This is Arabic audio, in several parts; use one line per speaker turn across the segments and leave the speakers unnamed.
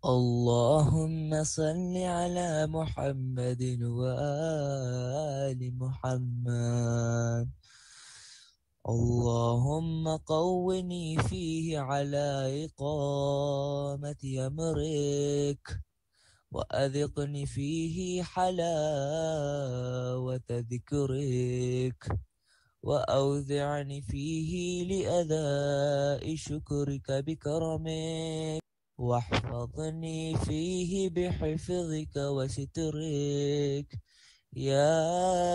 اللهم صل على محمد وآل محمد. اللهم قوني فيه على إقامة أمرك، وأذقني فيه حلاوة ذكرك، وأوزعني فيه لأداء شكرك بكرمك، واحفظني فيه بحفظك وسترك يا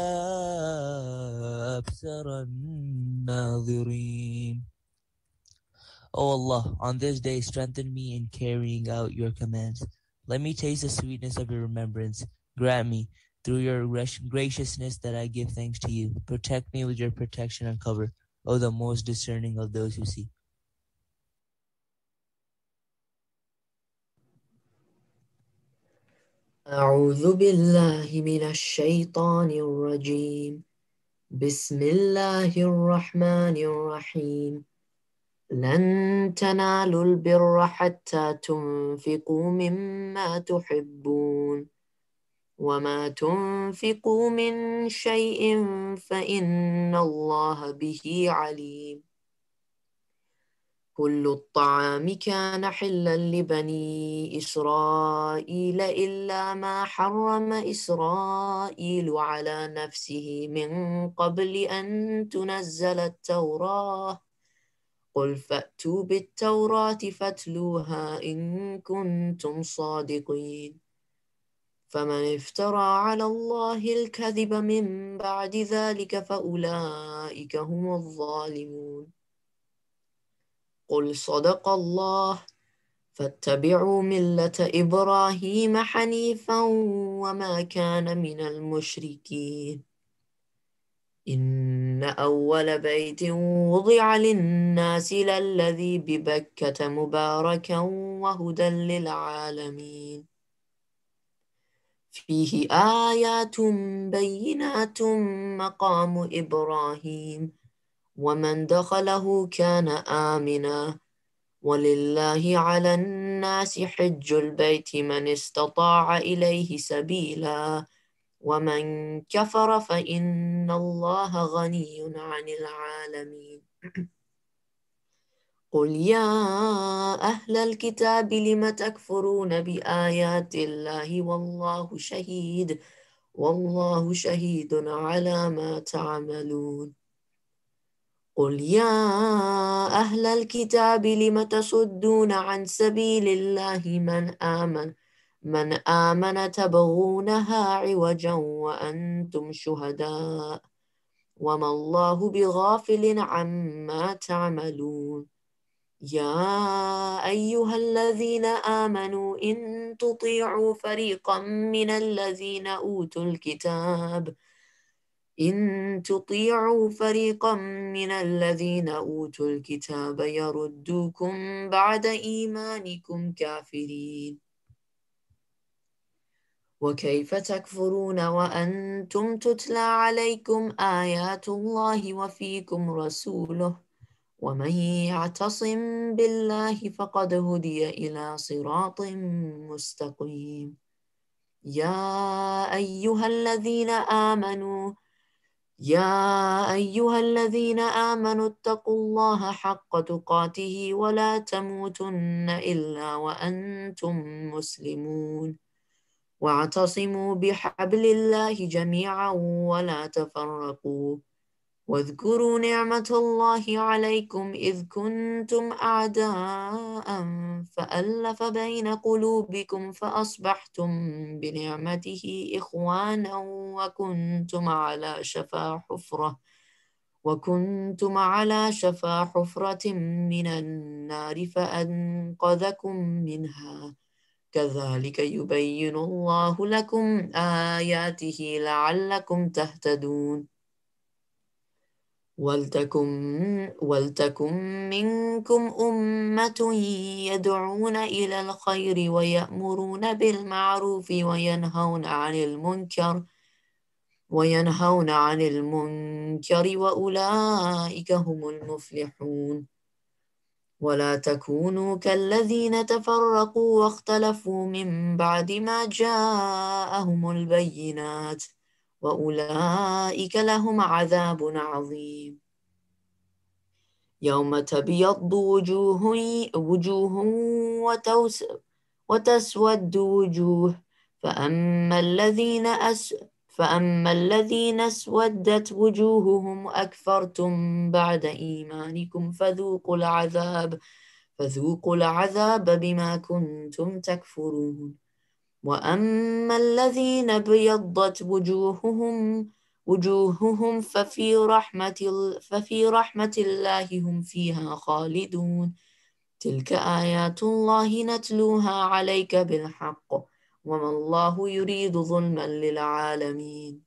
أبصر الناظرين. O Allah, on this day strengthen me in carrying out your commands. Let me taste the sweetness of your remembrance. Grant me, through your graciousness, that I give thanks to you. Protect me with your protection and cover, O the most discerning of those who see.
أعوذ بالله من الشيطان الرجيم. بسم الله الرحمن الرحيم. لن تنالوا البر حتى تنفقوا مما تحبون وما تنفقوا من شيء فإن الله به عليم. كل الطعام كان حلا لبني إسرائيل إلا ما حرم إسرائيل على نفسه من قبل أن تنزل التوراة. قل فأتوا بالتوراة فاتلوها إن كنتم صادقين. فمن افترى على الله الكذب من بعد ذلك فأولئك هم الظالمون. قل صدق الله. فاتبعوا ملة إبراهيم حنيفا وما كان من المشركين. إن أول بيت وضع للناس للذي ببكة مباركا وهدى للعالمين. فيه آيات بينات مقام إبراهيم ومن دخله كان آمنا. ولله على الناس حج البيت من استطاع إليه سبيلا ومن كفر فإن الله غني عن العالمين. قل يا أهل الكتاب لم تكفرون بآيات الله والله شهيد على ما تعملون. قل يا أهل الكتاب لم تصدون عن سبيل الله من آمن تبغونها عوجا وأنتم شهداء وما الله بغافل عما تعملون. يا أيها الذين آمنوا إن تطيعوا فريقا من الذين أوتوا الكتاب يردوكم بعد إيمانكم كافرين. وكيف تكفرون وأنتم تتلى عليكم آيات الله وفيكم رسوله ومن يعتصم بالله فقد هدي إلى صراط مستقيم. يا أيها الذين آمنوا اتقوا الله حق تقاته ولا تموتن إلا وأنتم مسلمون. واعتصموا بحبل الله جميعا ولا تفرقوا. واذكروا نعمة الله عليكم إذ كنتم أعداء فألف بين قلوبكم فأصبحتم بنعمته إخوانا وكنتم على شفا حفرة من النار فأنقذكم منها. كذلك يبين الله لكم آياته لعلكم تهتدون. ولتكن منكم أمة يدعون إلى الخير ويأمرون بالمعروف وينهون عن المنكر وأولئك هم المفلحون. ولا تكونوا كالذين تفرقوا واختلفوا من بعد ما جاءهم البينات وأولئك لهم عذاب عظيم يوم تبيض وجوه وتسود وجوه فأما الذين اسودت وجوههم أكفرتم بعد إيمانكم فذوقوا العذاب بما كنتم تكفرون وأما الذين ابيضت وجوههم ففي رحمة الله هم فيها خالدون تلك آيات الله نتلوها عليك بالحق وما الله يريد ظلما للعالمين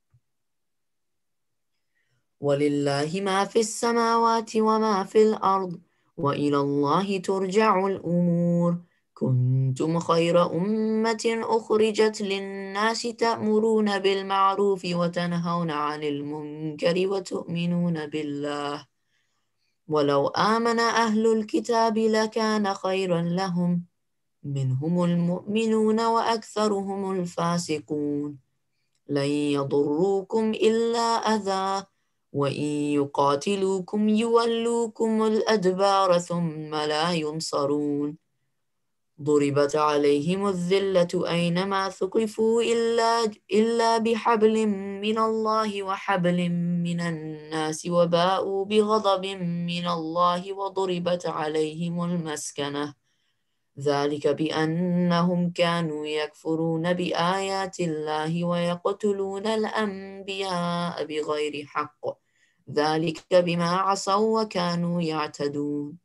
ولله ما في السماوات وما في الأرض وإلى الله ترجع الأمور كنتم خير أمة أخرجت للناس تأمرون بالمعروف وتنهون عن المنكر وتؤمنون بالله ولو آمن أهل الكتاب لكان خيرا لهم منهم المؤمنون وأكثرهم الفاسقون لن يضروكم إلا أذى وإن يقاتلوكم يولوكم الأدبار ثم لا ينصرون ضربت عليهم الذلة أينما ثقفوا إلا بحبل من الله وحبل من الناس وباءوا بغضب من الله وضربت عليهم المسكنة ذلك بأنهم كانوا يكفرون بآيات الله ويقتلون الأنبياء بغير حق ذلك بما عصوا وكانوا يعتدون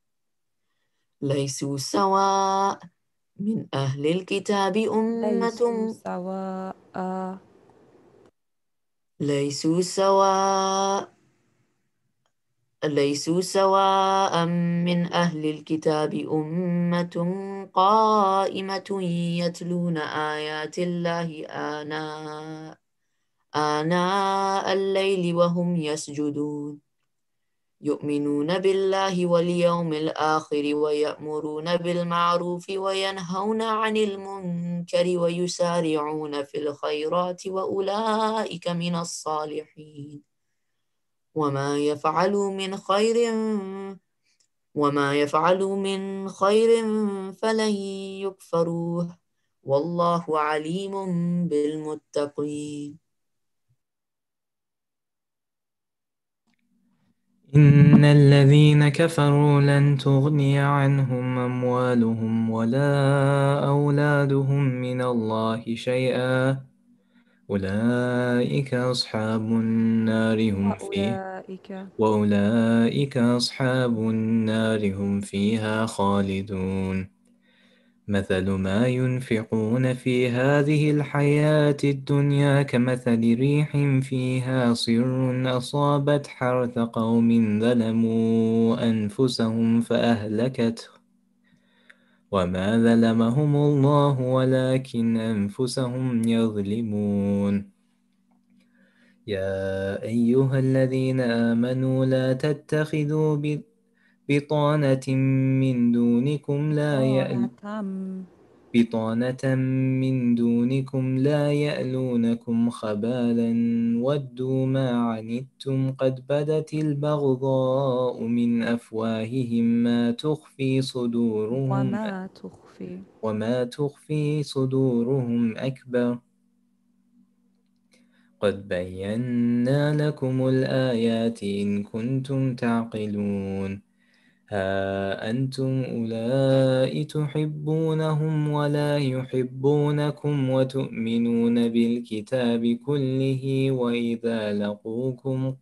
ليسوا سواء من أهل الكتاب ليسوا سواء من أهل الكتاب أمة قائمة يتلون آيات الله آناء الليل وهم يسجدون يؤمنون بالله واليوم الآخر ويأمرون بالمعروف وينهون عن المنكر ويسارعون في الخيرات وأولئك من الصالحين وما يفعلوا من خير فلن يكفروه والله عليم بالمتقين
إن الذين كفروا لن تغني عنهم أموالهم ولا أولادهم من الله شيئا أولئك أصحاب النار هم فيها خالدون مثل ما ينفقون في هذه الحياة الدنيا كمثل ريح فيها صر أصابت حرث قوم ظلموا أنفسهم فأهلكته وما ظلمهم الله ولكن أنفسهم يظلمون يا أيها الذين آمنوا لا تتخذوا بطانة من دونكم لا يألونكم خبالا ودوا ما عنتم قد بدت البغضاء من أفواههم وما تخفي صدورهم أكبر قد بينا لكم الآيات إن كنتم تعقلون ها أنتم أولئك تحبونهم ولا يحبونكم وتؤمنون بالكتاب كله وإذا لقوكم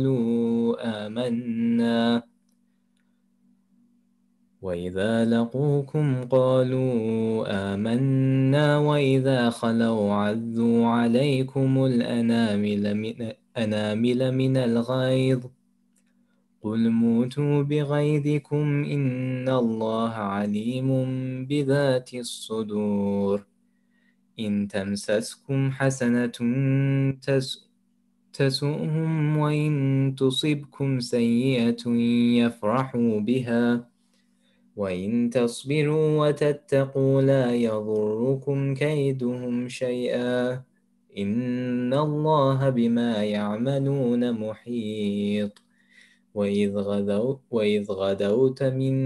قالوا آمنا وإذا خلوا عذوا عليكم الأنامل من الغيظ قل موتوا بغيظكم إن الله عليم بذات الصدور إن تمسسكم حسنة تسؤهم وإن تصبكم سيئة يفرحوا بها وإن تصبروا وتتقوا لا يضركم كيدهم شيئا إن الله بما يعملون محيط وإذ غدوت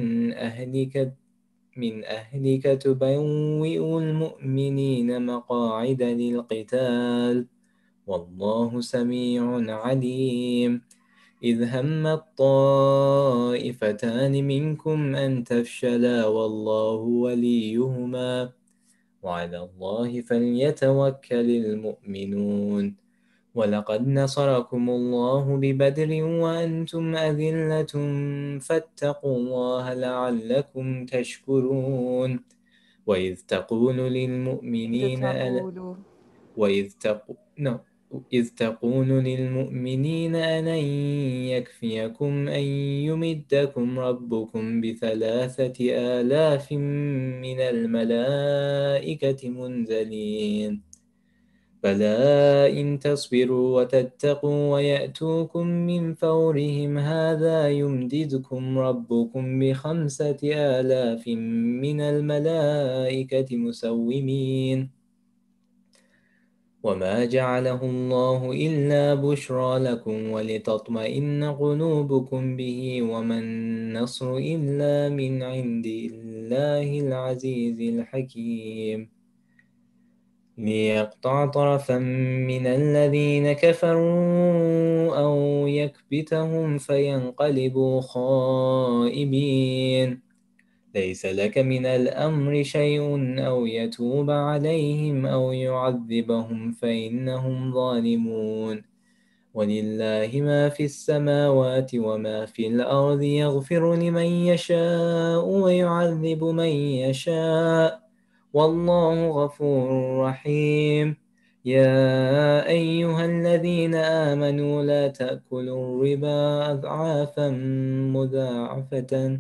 من أهلك تبوئ المؤمنين مقاعد للقتال والله سميع عليم إذ هم الطائفتان منكم أن تفشلا والله وليهما وعلى الله فليتوكل المؤمنون ولقد نصركم الله ببدر وأنتم أذلة فاتقوا الله لعلكم تشكرون وإذ تقول للمؤمنين إذ تقول للمؤمنين ألن يكفيكم أن يمدكم ربكم ب3,000 من الملائكة منزلين بلى إن تصبروا وتتقوا ويأتوكم من فورهم هذا يمددكم ربكم ب5,000 من الملائكة مسومين وما جعله الله إلا بشرى لكم ولتطمئن قلوبكم به وما النصر إلا من عند الله العزيز الحكيم ليقطع طرفا من الذين كفروا أو يكبتهم فينقلبوا خائبين ليس لك من الأمر شيء أو يتوب عليهم أو يعذبهم فإنهم ظالمون ولله ما في السماوات وما في الأرض يغفر لمن يشاء ويعذب من يشاء والله غفور رحيم يا أيها الذين آمنوا لا تأكلوا الربا أضعافا مضاعفة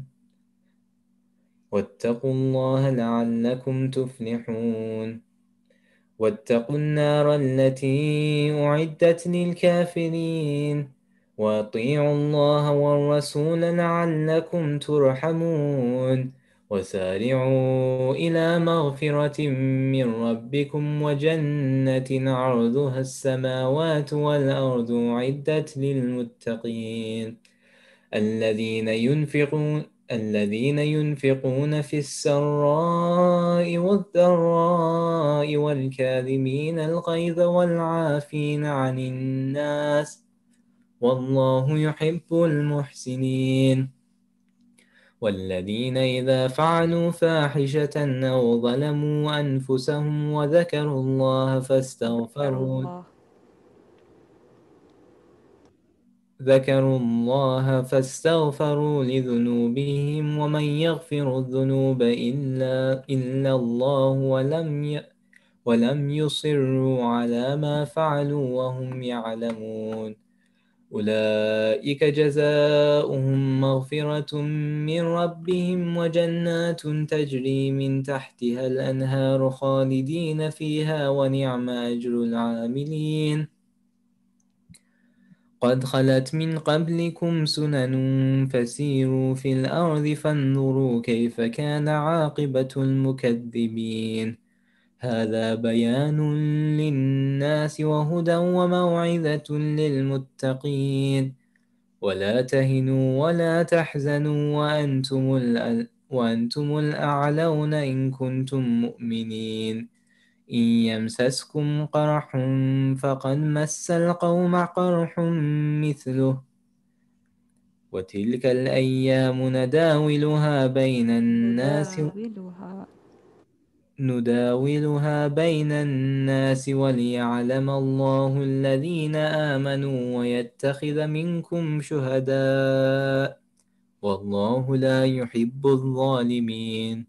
واتقوا الله لعلكم تفلحون واتقوا النار التي أعدت للكافرين وأطيعوا الله والرسول لعلكم ترحمون وسارعوا إلى مغفرة من ربكم وجنة عرضها السماوات والأرض أعدت للمتقين الذين ينفقون في السراء والضراء والكاظمين الغيظ والعافين عن الناس والله يحب المحسنين والذين إذا فعلوا فاحشة أو ظلموا أنفسهم وذكروا الله فاستغفروا لذنوبهم ومن يغفر الذنوب إلا الله ولم يصروا على ما فعلوا وهم يعلمون أولئك جزاؤهم مغفرة من ربهم وجنات تجري من تحتها الأنهار خالدين فيها ونعم أجر العاملين قد خلت من قبلكم سنن فسيروا في الأرض فانظروا كيف كان عاقبة المكذبين هذا بيان للناس وهدى وموعظة للمتقين ولا تهنوا ولا تحزنوا وأنتم الأعلون إن كنتم مؤمنين إن يمسسكم قرح فقد مس القوم قرح مثله وتلك الأيام نداولها بين الناس وليعلم الله الذين آمنوا ويتخذ منكم شهداء والله لا يحب الظالمين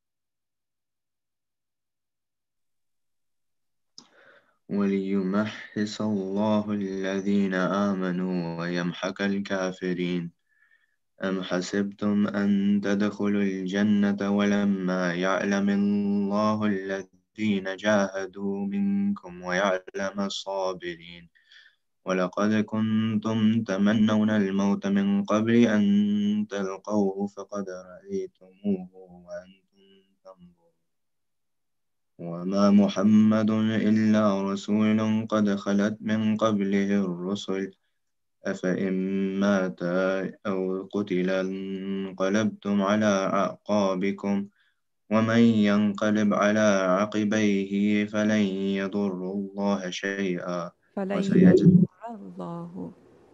وليمحص الله الذين آمنوا ويمحق الكافرين أم حسبتم أن تدخلوا الجنة ولما يعلم الله الذين جاهدوا منكم ويعلم الصابرين ولقد كنتم تمنون الموت من قبل أن تلقوه فقد رأيتموه وأنتم تنظرون وما محمد إلا رسول قد خلت من قبله الرسل أفإن مات أو قتل انقلبتم على أعقابكم ومن ينقلب على عقبيه فلن يضر الله شيئا
فلن
وسيجزي
يضر الله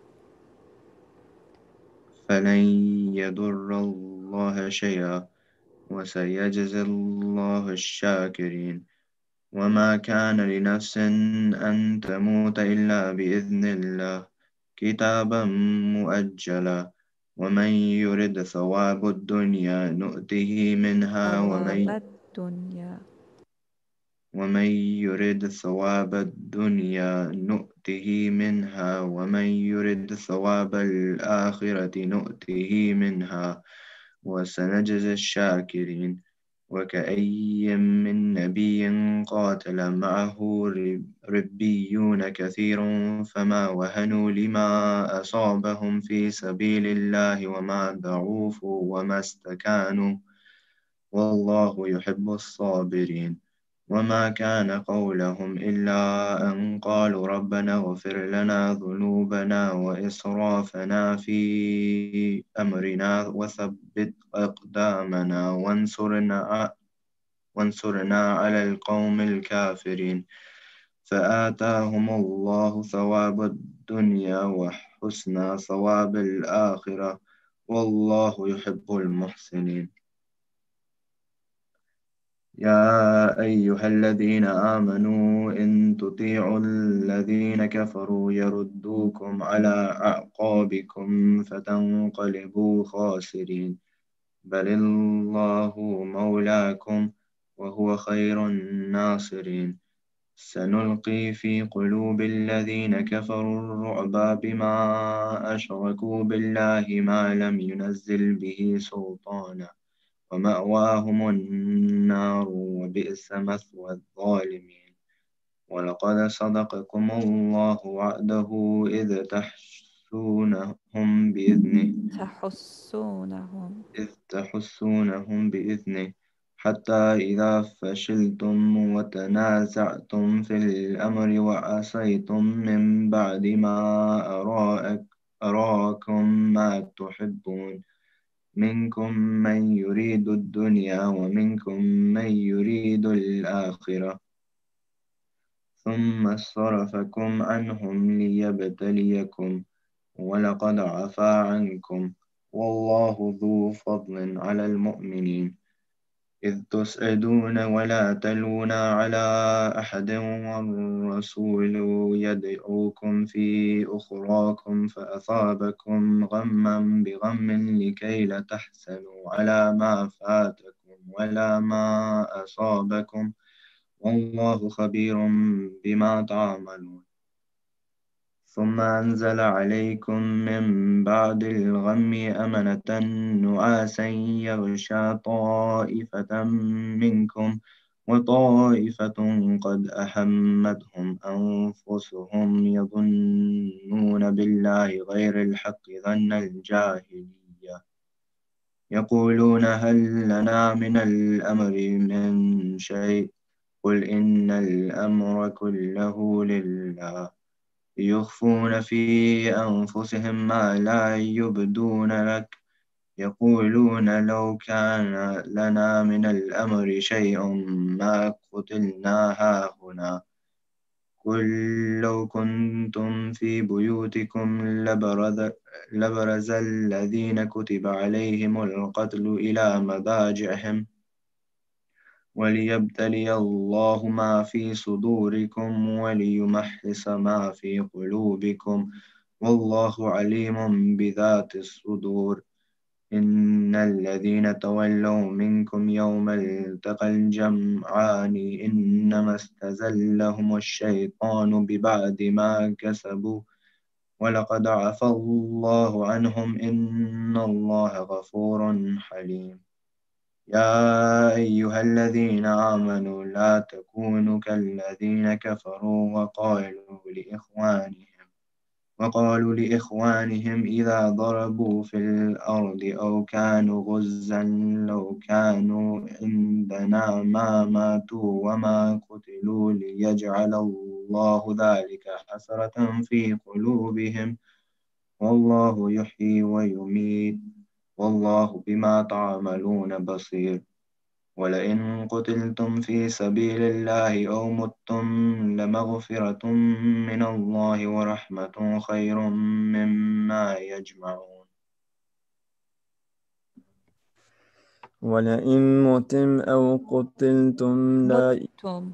فلن يضر الله شيئا وسيجزي الله الشاكرين وما كان لنفس أن تموت إلا بإذن الله كتابا مؤجلا ومن يرد ثواب الدنيا نؤته منها
ثواب الدنيا
ومن يرد ثواب الدنيا نؤته منها ومن يرد ثواب الآخرة نؤته منها وسنجزي الشاكرين وكأي من نبي قاتل معه ربيون كثير فما وهنوا لما أصابهم في سبيل الله وما ضعوفوا وما استكانوا والله يحب الصابرين وما كان قولهم إلا أن قالوا ربنا اغفر لنا ذنوبنا وإسرافنا في أمرنا وثبت أقدامنا وانصرنا على القوم الكافرين فآتاهم الله ثواب الدنيا وحسن ثواب الآخرة والله يحب المحسنين يا أيها الذين آمنوا إن تطيعوا الذين كفروا يردوكم على أعقابكم فتنقلبوا خاسرين بل الله مولاكم وهو خير الناصرين سنلقي في قلوب الذين كفروا الرعب بما أشركوا بالله ما لم ينزل به سلطانا ومأواهم النار وبئس مثوى الظالمين ولقد صدقكم الله وعده إذ تحسونهم بإذنه حتى إذا فشلتم وتنازعتم في الأمر وعصيتم من بعد ما أراكم ما تحبون منكم من يريد الدنيا ومنكم من يريد الآخرة ثم صرفكم عنهم ليبتليكم ولقد عفا عنكم والله ذو فضل على المؤمنين إذ تسعدون ولا تلون على أحد والرسول يدعوكم في أخراكم فأصابكم غما بغم لكي لا تحزنوا على ما فاتكم ولا ما أصابكم والله خبير بما تعملون ثم أنزل عليكم من بعد الغم أمنة نعاسا يغشى طائفة منكم وطائفة قد أهمتهم أنفسهم يظنون بالله غير الحق ظن الجاهلية يقولون هل لنا من الأمر من شيء قل إن الأمر كله لله يخفون في أنفسهم ما لا يبدون لك يقولون لو كان لنا من الأمر شيء ما قتلنا هاهنا قل لو كنتم في بيوتكم لبرز الذين كتب عليهم القتل إلى مضاجعهم وليبتلي الله ما في صدوركم وليمحص ما في قلوبكم والله عليم بذات الصدور إن الذين تولوا منكم يوم التقى الجمعان إنما استزلهم الشيطان ببعد ما كسبوا ولقد عفى الله عنهم إن الله غفور حليم يا أيها الذين آمنوا لا تكونوا كالذين كفروا وقالوا لإخوانهم وقالوا لإخوانهم إذا ضربوا في الأرض أو كانوا غزا لو كانوا عندنا ما ماتوا وما قتلوا ليجعل الله ذلك حسرة في قلوبهم والله يحيي ويميت والله بما تعملون بصير ولئن قتلتم في سبيل الله أو متم لمغفرة من الله ورحمة خير مما يجمعون
ولئن متم أو قتلتم لا
متم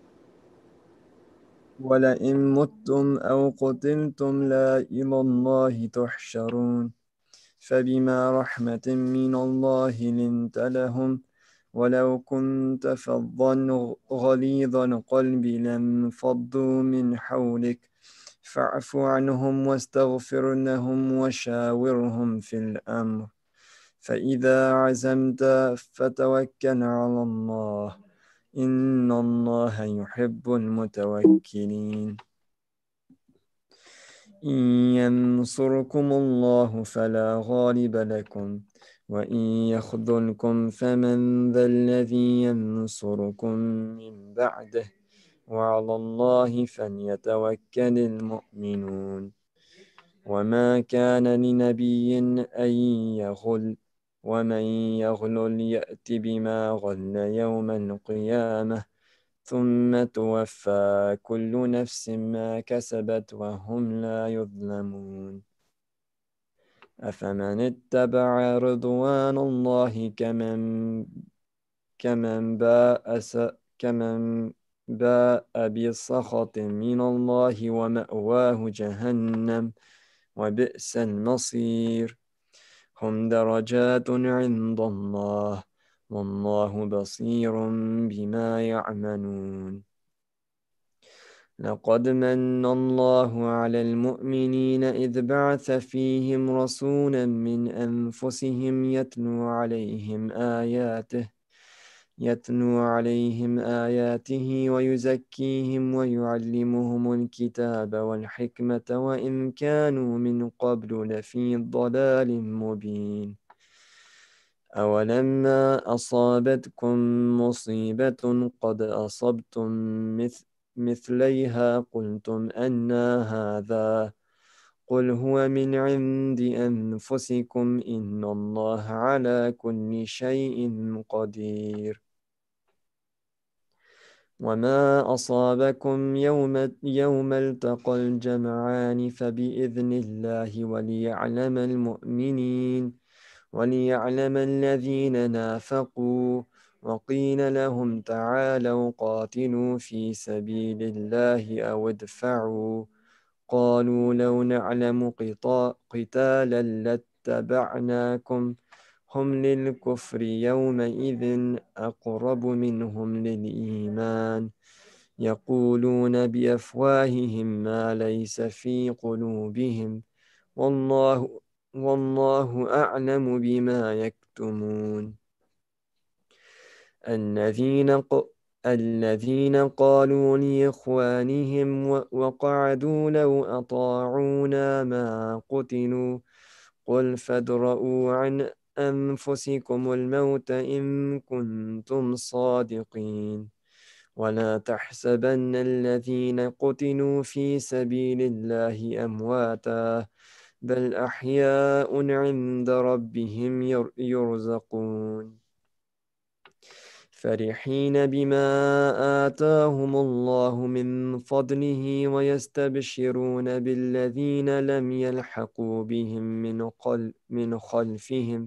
ولئن متم أو قتلتم لا إلى الله تحشرون فبما رحمة من الله لنت لهم ولو كنت فظا غليظ القلب لانفضوا من حولك فاعف عنهم واستغفر لهم وشاورهم في الأمر فإذا عزمت فتوكل على الله إن الله يحب المتوكلين إن ينصركم الله فلا غالب لكم وإن يخذلكم فمن ذا الذي ينصركم من بعده وعلى الله فليتوكل المؤمنون وما كان لنبي أن يغل ومن يغل يأت بما غل يوم القيامة ثم توفى كل نفس ما كسبت وهم لا يظلمون أفمن اتبع رضوان الله كمن باء بسخط من الله ومأواه جهنم وبئس المصير هم درجات عند الله والله بصير بما يعملون لقد من الله على المؤمنين إذ بعث فيهم رسولا من أنفسهم يتلو عليهم آياته ويزكيهم ويعلمهم الكتاب والحكمة وإن كانوا من قبل لفي ضلال مبين أولما أصابتكم مصيبة قد أصبتم مثليها قلتم أنى هذا قل هو من عند أنفسكم إن الله على كل شيء قدير وما أصابكم يوم التقى الجمعان فبإذن الله وليعلم الذين نافقوا وقيل لهم تعالوا قاتلوا في سبيل الله أو ادفعوا قالوا لو نعلم قتالا لاتبعناكم هم للكفر يومئذ أقرب منهم للإيمان يقولون بأفواههم ما ليس في قلوبهم والله أعلم بما يكتمون الذين قالوا لإخوانهم وقعدوا لو أطاعونا ما قتلوا قل فادرءوا عن أنفسكم الموت إن كنتم صادقين ولا تحسبن الذين قتلوا في سبيل الله أمواتا بل أحياء عند ربهم يرزقون فرحين بما آتاهم الله من فضله ويستبشرون بالذين لم يلحقوا بهم من خلفهم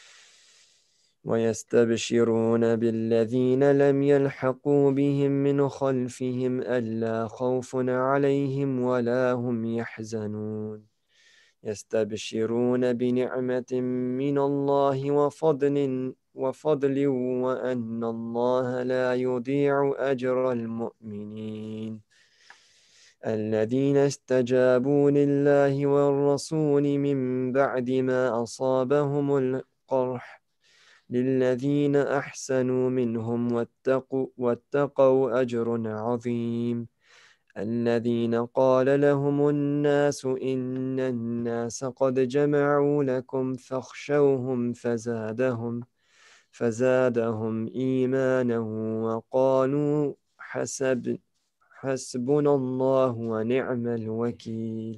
ألا خوف عليهم ولا هم يحزنون يستبشرون بنعمة من الله وفضل وأن الله لا يضيع أجر المؤمنين الذين استجابوا لله والرسول من بعد ما أصابهم القرح للذين أحسنوا منهم واتقوا أجر عظيم الذين قال لهم الناس إن الناس قد جمعوا لكم فاخشوهم فزادهم إيمانا وقالوا حسبنا الله ونعم الوكيل.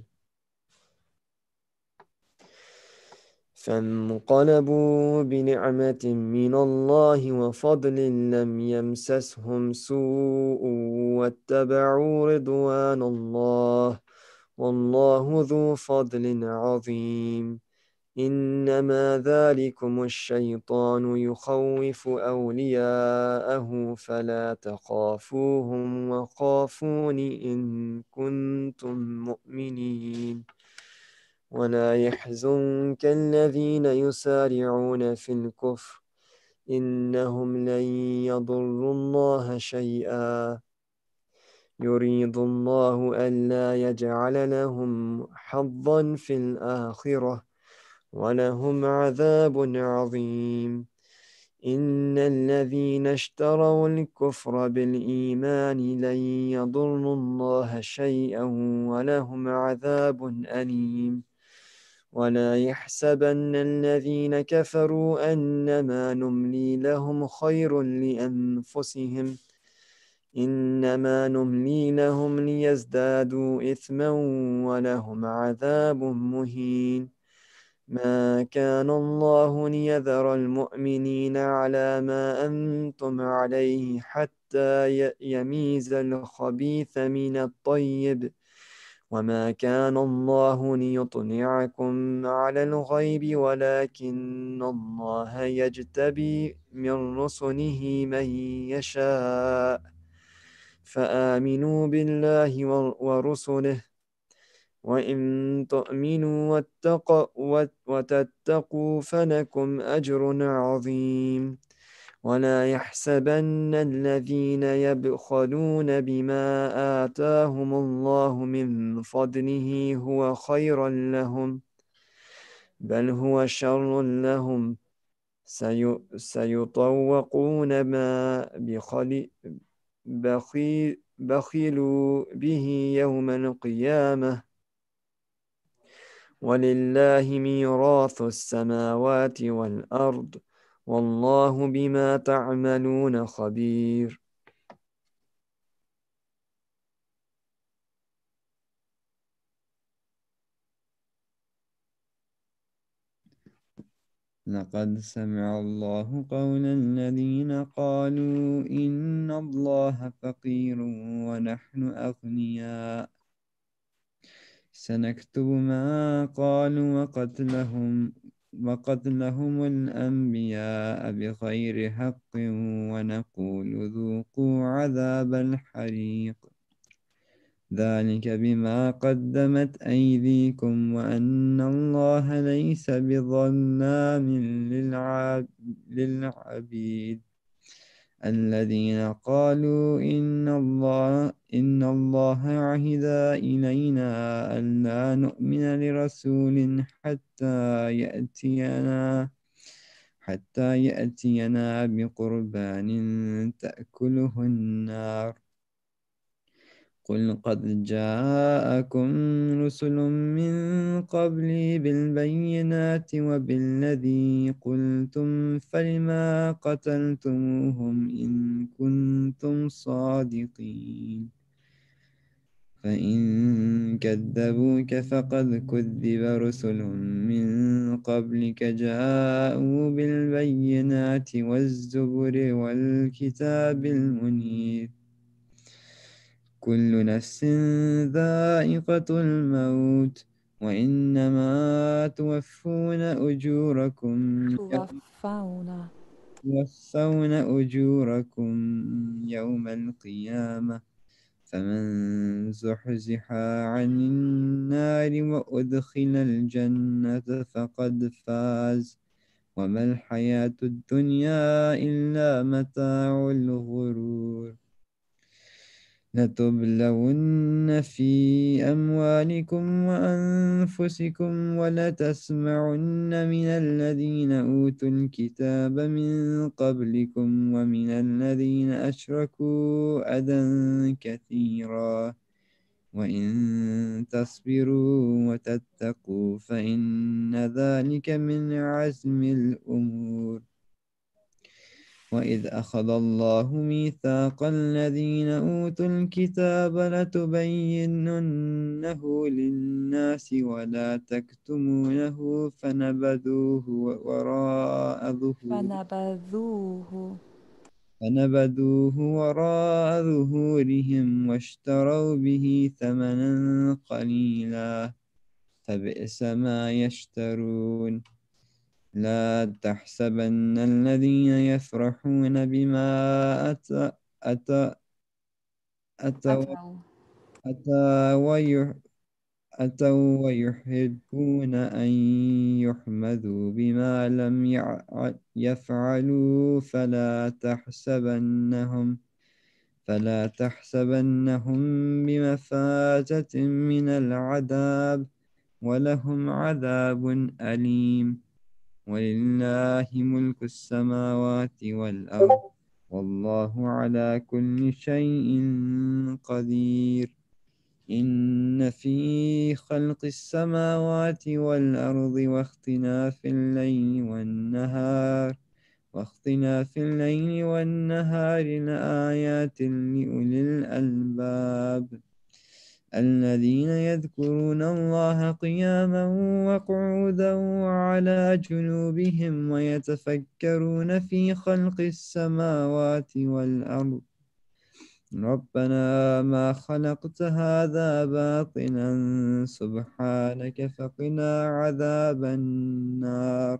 فانقلبوا بنعمة من الله وفضل لم يمسسهم سوء واتبعوا رضوان الله والله ذو فضل عظيم. إنما ذلكم الشيطان يخوف أولياءه فلا تخافوهم وخافون إن كنتم مؤمنين. ولا يحزنك الذين يسارعون في الكفر إنهم لن يضروا الله شيئا يريد الله ألا يجعل لهم حظا في الآخرة ولهم عذاب عظيم. إن الذين اشتروا الكفر بالإيمان لن يضروا الله شيئا ولهم عذاب أليم. ولا يحسبن الذين كفروا أنما نملي لهم خير لأنفسهم إنما نملي لهم ليزدادوا إثما ولهم عذاب مهين. ما كان الله ليذر المؤمنين على ما أنتم عليه حتى يميز الخبيث من الطيب وما كان الله ليطلعكم على الغيب ولكن الله يجتبي من رسله من يشاء فآمنوا بالله ورسله وإن تؤمنوا وتتقوا فلكم أجر عظيم. ولا يحسبن الذين يبخلون بما آتاهم الله من فضله هو خيرا لهم بل هو شر لهم سيطوقون ما بخلوا به يوم القيامة ولله ميراث السماوات والأرض والله بما تعملون خبير.
لقد سمع الله قول الذين قالوا إن الله فقير ونحن أغنياء سنكتب ما قالوا وقتلهم الأنبياء بغير حق ونقول ذوقوا عذاب الحريق ذلك بما قدمت أيديكم وأن الله ليس بظلام للعبيد الذين قالوا إن الله عهد إلينا ألا نؤمن لرسول حتى يأتينا بقربان تأكله النار قل قد جاءكم رسل من قبلي بالبينات وبالذي قلتم فلما قتلتموهم إن كنتم صادقين فإن كذبوك فقد كذب رسل من قبلك جاءوا بالبينات والزبر والكتاب المنير كل نفس ذائقة الموت وإنما توفون أجوركم يوم القيامة فمن زحزح عن النار وأدخل الجنة فقد فاز وما الحياة الدنيا إلا متاع الغرور لتبلون في أموالكم وأنفسكم ولتسمعن من الذين أوتوا الكتاب من قبلكم ومن الذين أشركوا أذى كثيرا وإن تصبروا وتتقوا فإن ذلك من عزم الأمور وإذ أخذ الله ميثاق الذين أوتوا الكتاب لتبيننه للناس ولا تكتمونه فنبذوه وراء ظهورهم واشتروا به ثمنا قليلا فبئس ما يشترون لا تحسبن الذين يفرحون بما أتى أتى أتوا أتوا أتوا ويحبون أن يحمدوا بما لم يفعلوا فلا تحسبنهم بمفازة من العذاب ولهم عذاب أليم ولله ملك السماوات والأرض والله على كل شيء قدير إن في خلق السماوات والأرض واختلاف الليل والنهار لآيات لأولي الألباب الذين يذكرون الله قياما وقعودا وعلى جنوبهم ويتفكرون في خلق السماوات والأرض ربنا ما خلقت هذا باطلا سبحانك فقنا عذاب النار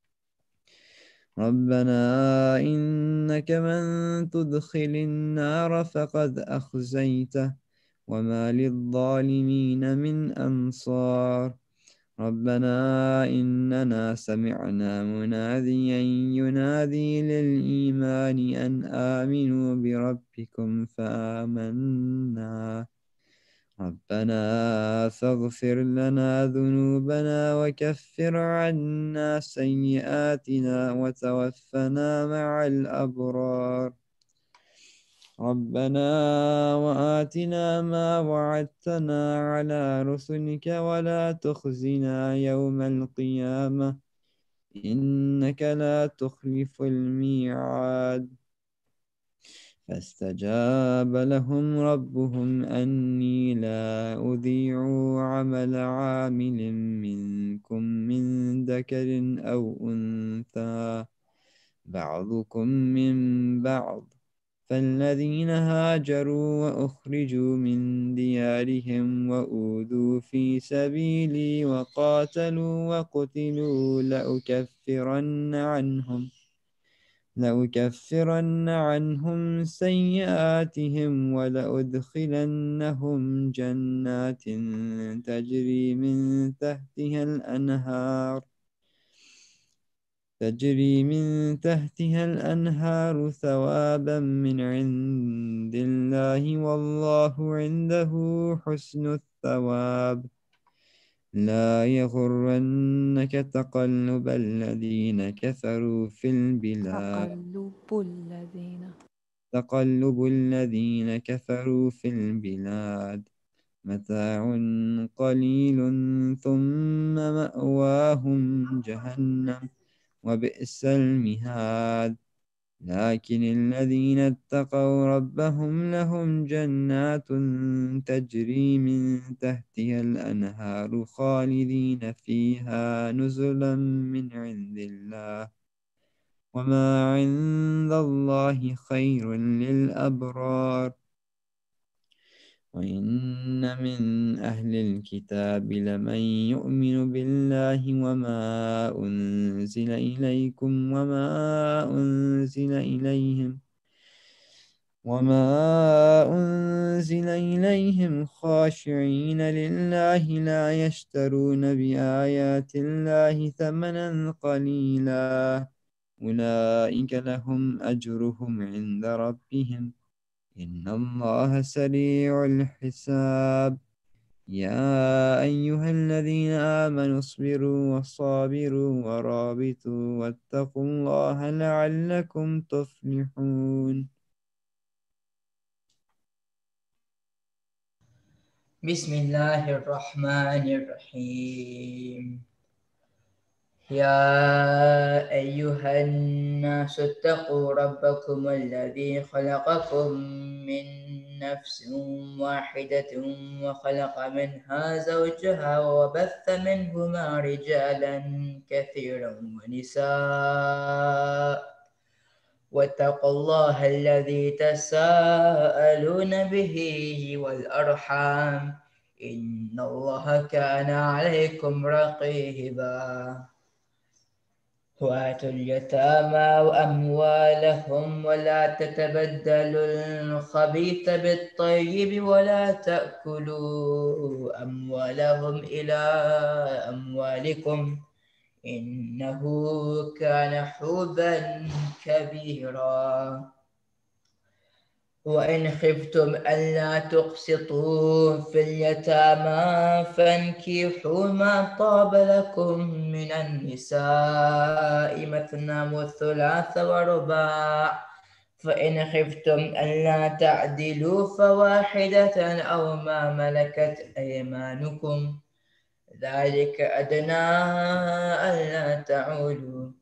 ربنا إنك من تدخل النار فقد أخزيته وما للظالمين من أنصار ربنا إننا سمعنا مناديا ينادي للإيمان أن آمنوا بربكم فآمنا ربنا فاغفر لنا ذنوبنا وكفر عنا سيئاتنا وتوفنا مع الأبرار ربنا وآتنا ما وعدتنا على رسلك ولا تخزنا يوم القيامة إنك لا تخلف الميعاد فاستجاب لهم ربهم أني لا أضيع عمل عامل منكم من ذكر أو أنثى بعضكم من بعض فالذين هاجروا وأخرجوا من ديارهم وأوذوا في سبيلي وقاتلوا وقتلوا لأكفرن عنهم سيئاتهم ولأدخلنهم جنات تجري من تحتها الأنهار ثوابا من عند الله والله عنده حسن الثواب لا يغرنك تقلب الذين كفروا في البلاد متاع قليل ثم مأواهم جهنم وبئس المهاد لكن الذين اتقوا ربهم لهم جنات تجري من تحتها الأنهار خالدين فيها نزلا من عند الله وما عند الله خير للأبرار وإن من أهل الكتاب لمن يؤمن بالله وما أنزل إليكم وما أنزل إليهم خاشعين لله لا يشترون بآيات الله ثمنا قليلا أولئك لهم أجرهم عند ربهم إن الله سريع الحساب يا أيها الذين آمنوا اصبروا وصابروا ورابطوا واتقوا الله لعلكم تفلحون
بسم الله الرحمن الرحيم. يا أيها الناس اتقوا ربكم الذي خلقكم من نفس واحدة وخلق منها زوجها وبث منهما رجالا كثيرا ونساء واتقوا الله الذي تساءلون به والأرحام إن الله كان عليكم رقيبا وآتوا اليتامى وأموالهم ولا تتبدلوا الخبيث بالطيب ولا تأكلوا أموالهم إلى أموالكم إنه كان حوبا كبيرا وإن خفتم ألا تقسطوا في اليتامى فانكحوا ما طاب لكم من النساء مثنى وثلاث ورباع فإن خفتم ألا تعدلوا فواحدة أو ما ملكت أيمانكم ذلك أدنى ألا تعولوا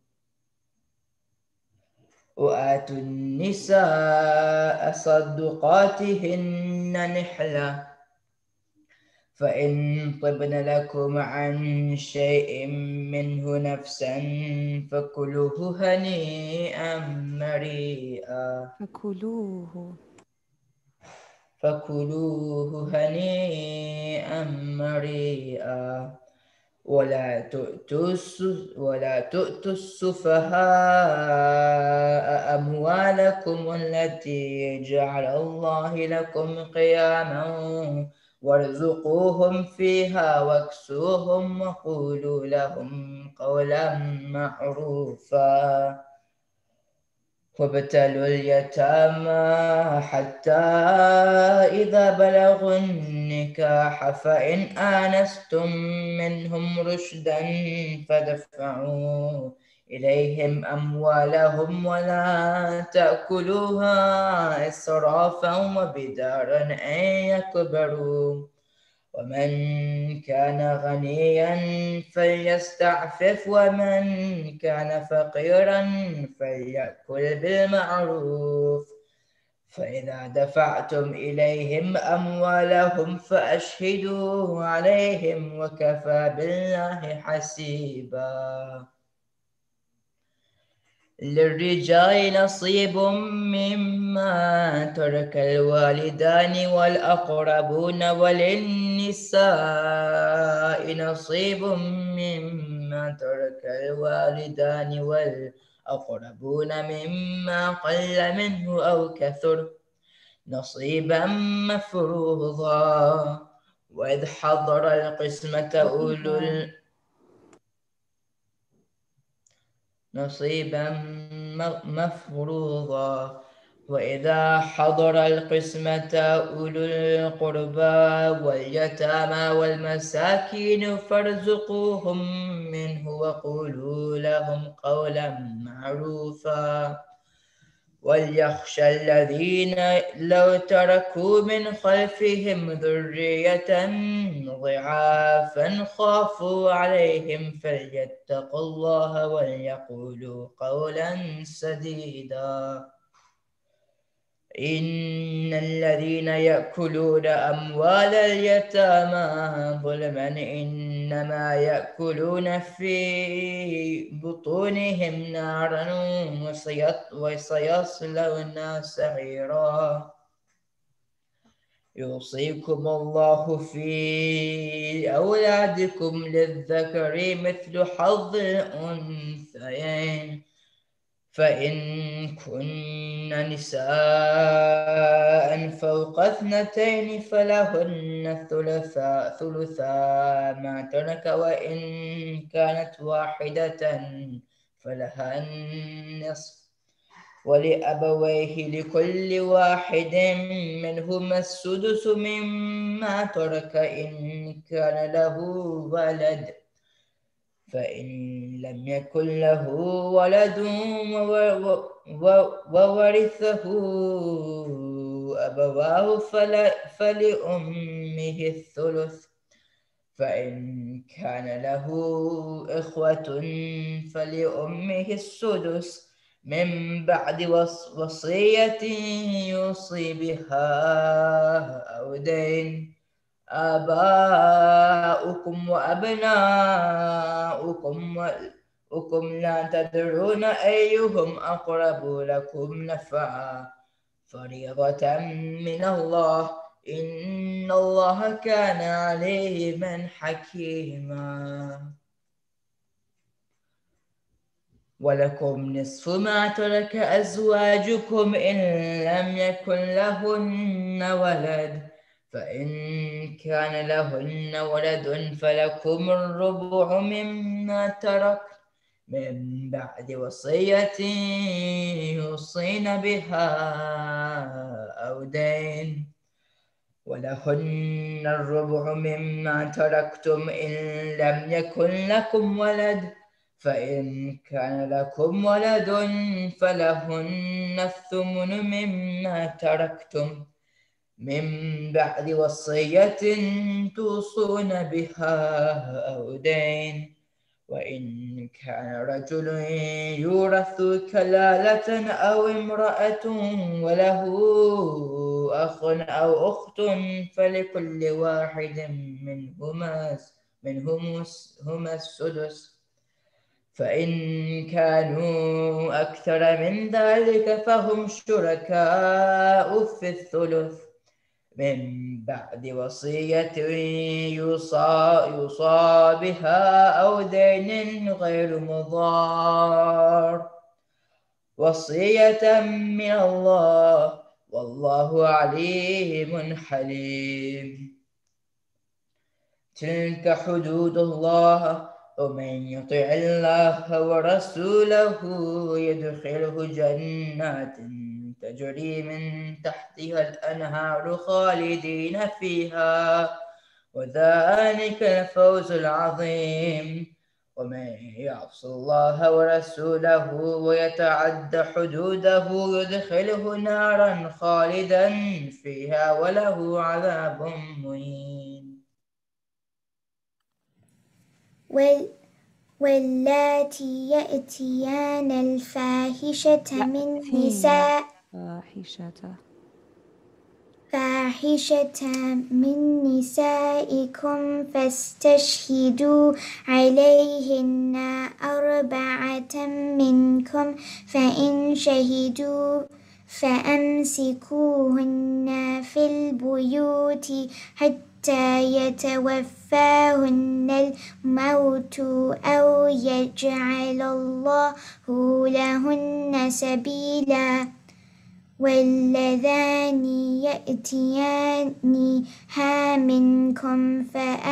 وآتوا النساء صدقاتهن نحلة فإن طبن لكم عن شيء منه نفسا فكلوه هنيئا مريئا فكلوه هنيئا مريئا ولا تؤتوا السفهاء أموالكم التي جعل الله لكم قياما وارزقوهم فيها واكسوهم وقولوا لهم قولا معروفا وابتلوا اليتامى حتى إذا بلغوا النكاح فإن آنستم منهم رشدا فدفعوا إليهم أموالهم ولا تأكلوها إسرافا وبدارا أن يكبروا ومن كان غنيا فليستعفف ومن كان فقيرا فليأكل بالمعروف فإذا دفعتم إليهم أموالهم فأشهدوا عليهم وكفى بالله حسيبا للرجال نصيب مما ترك الوالدان والأقربون وللنساء نصيب مما ترك الوالدان والأقربون مما قل منه أو كثر نصيبا مفروضا وإذ حضر القسمة أولو نصيبا مفروضا وإذا حضر القسمة أولو القربى واليتامى والمساكين فارزقوهم منه وقولوا لهم قولا معروفا وليخشى الذين لو تركوا من خلفهم ذرية ضعافا خافوا عليهم فليتقوا الله وليقولوا قولا سديدا إن الذين يأكلون أموال اليتامى ظلما إنما يأكلون في بطونهم نارا وسيصلون سعيرا يوصيكم الله في أولادكم للذكر مثل حظ الأنثيين فإن كن نساء فوق 2 فلهن ثلثا ما ترك وإن كانت واحدة فلها النصف ولأبويه لكل واحد منهما السدس مما ترك إن كان له ولد فإن لم يكن له ولد وورثه أبواه فلأمه فلأمه الثلث فإن كان له إخوة فلأمه السدس من بعد وصية يوصي بها أو دين. آباؤكم وأبناؤكم لا تدرون أيهم أقرب لكم نفعا فريضة من الله إن الله كان عليما حكيما. ولكم نصف ما ترك أزواجكم إن لم يكن لهن ولد فإن كان لهن ولد فلكم الربع مما ترك من بعد وصية يوصين بها أو دين. ولهن الربع مما تركتم إن لم يكن لكم ولد فإن كان لكم ولد فلهن الثمن مما تركتم من بعد وصية توصون بها أو دين. وإن كان رجل يورث كلالة أو امرأة وله أخ أو أخت فلكل واحد منهما السدس فإن كانوا أكثر من ذلك فهم شركاء في الثلث من بعد وصية يوصى بها أو دين غير مضار وصية من الله والله عليم حليم. تلك حدود الله ومن يطع الله ورسوله يدخله جنات تجري من تحتها الأنهار خالدين فيها وذلك الفوز العظيم. ومن يعص الله ورسوله ويتعد حدوده يدخله نارا خالدا فيها وله عذاب مهين.
واللاتي يأتيان الفاحشة من نساء فاحشة من نسائكم فاستشهدوا عليهن 4 منكم فإن شهدوا فأمسكوهن في البيوت حتى يتوفاهن الموت أو يجعل الله لهن سبيلا. واللذان يأتيانها منكم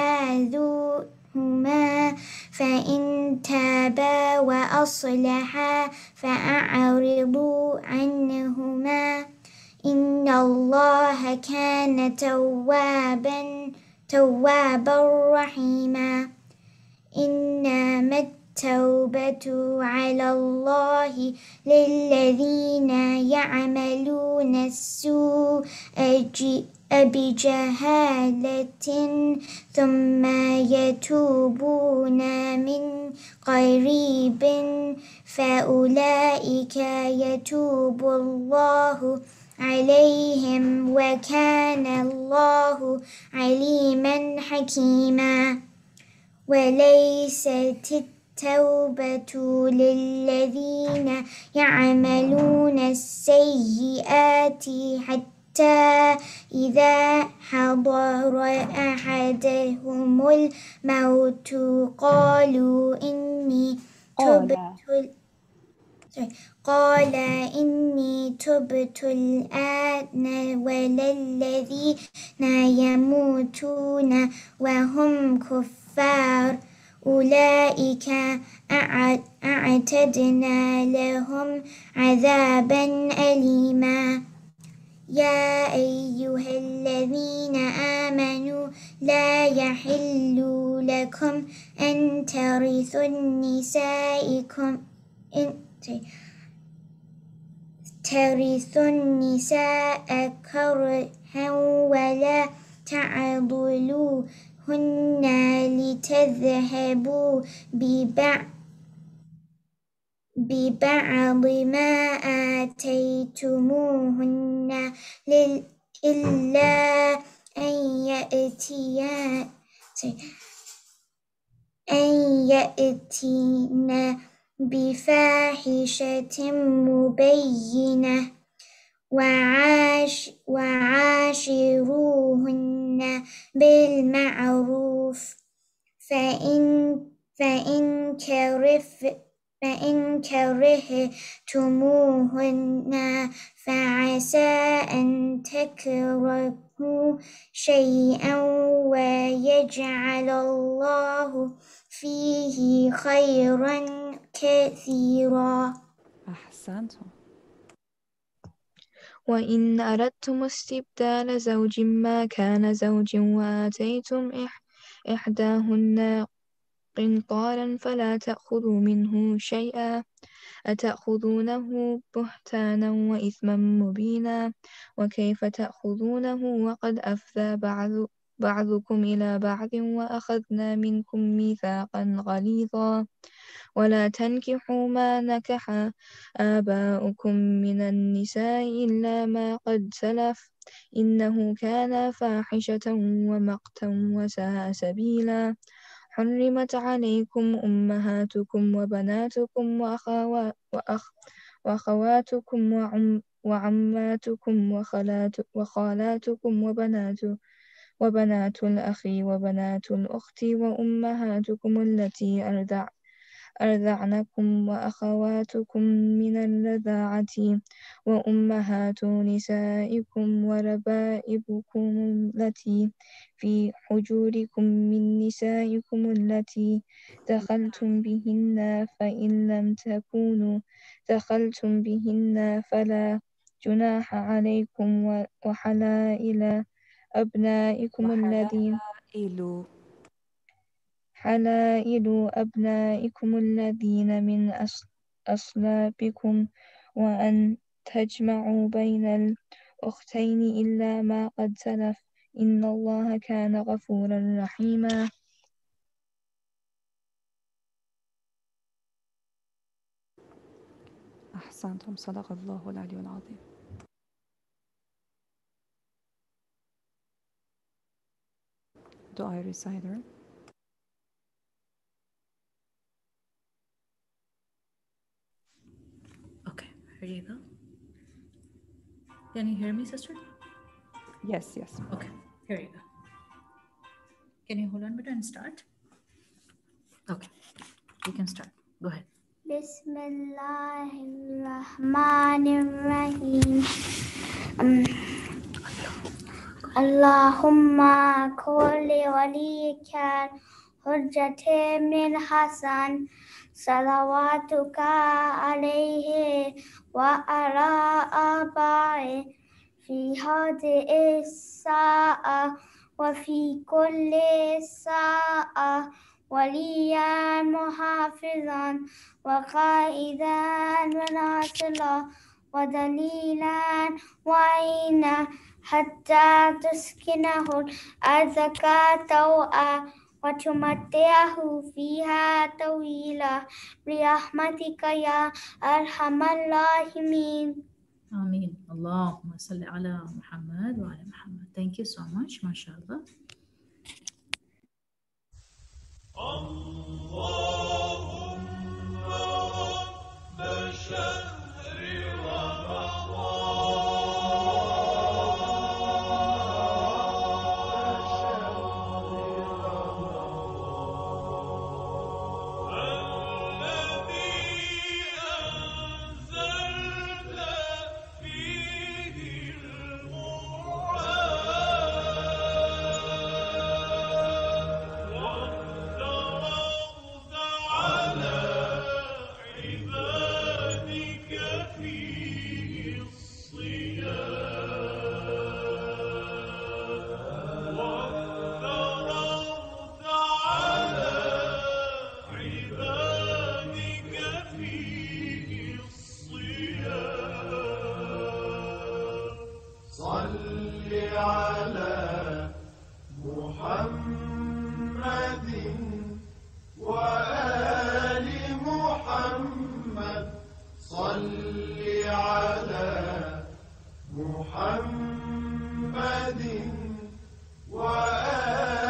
فآذوهما فإن تابا وأصلحا فأعرضوا عنهما إن الله كان توابا رحيما. إنما التوبة على الله للذين يعملون السوء بجهالة ثم يتوبون من قريب فأولئك يتوب الله عليهم وكان الله عليما حكيما. وليست التوبة للذين يعملون السيئات حتى إذا حضر أحدهم الموت قال إني تبت الآن ولا الذين يموتون وهم كفار أولئك أعتدنا لهم عذابا أليما. يا أيها الذين آمنوا لا يحل لكم أن ترثوا النساء كرها ولا تعضلوهن لتذهبوا ببعض ما آتيتموهن إلا أن يأتين بفاحشة مبينة وعاشروهن بالمعروف فإن كرهتموهن فعسى أن تكرهوا شيئا ويجعل الله فيه خيرا كثيرا.
أحسنتم.
وإن أردتم استبدال زوج مكان زوج وآتيتم إحداهن قنطارا فلا تأخذوا منه شيئا أتأخذونه بهتانا وإثما مبينا وكيف تأخذونه وقد أفضى بعضكم إلى بعض وأخذنا منكم ميثاقا غليظا ولا تنكحوا ما نكح آباؤكم من النساء إلا ما قد سلف إنه كان فاحشة ومقتا وساء سبيلا حرمت عليكم أمهاتكم وبناتكم وأخواتكم وعماتكم وخالاتكم وبنات الأخ وبنات الأخت وأمهاتكم التي أرضعنكم وأخواتكم من الرضاعة وأمهات نسائكم وربائبكم التي في حجوركم من نسائكم التي دخلتم بهن فإن لم تكونوا دخلتم بهن فلا جناح عليكم وحلائل أبنائكم الذين من أصلابكم وأن تجمعوا بين الأختين إلا ما قد سلف إن الله كان غفورا رحيما.
أحسنتم. صدق الله العلي العظيم. Do I recite her?
Okay, here you go. Can you hear me, sister?
Yes, yes.
Okay, here you go. Can you hold on bit and start? Okay, you can start. Go ahead.
Bismillahirrahmanirrahim. Allahumma kulli waliyika hujjati min Hasan salawatuka alayhi wa ala abai fi hadhihi sa'a wa fi kulli sa'a وليا محافظا وقائدا وناصرا ودليلا وعينا حتى تسكنه الأرض طوعا وتمتعه فيها طويلا برحمتك يا أرحم الراحمين.
Ameen. Allahumma salli ala Muhammad wa ala Muhammad. Thank you so much. MashaAllah.
على محمد صل على محمد وآله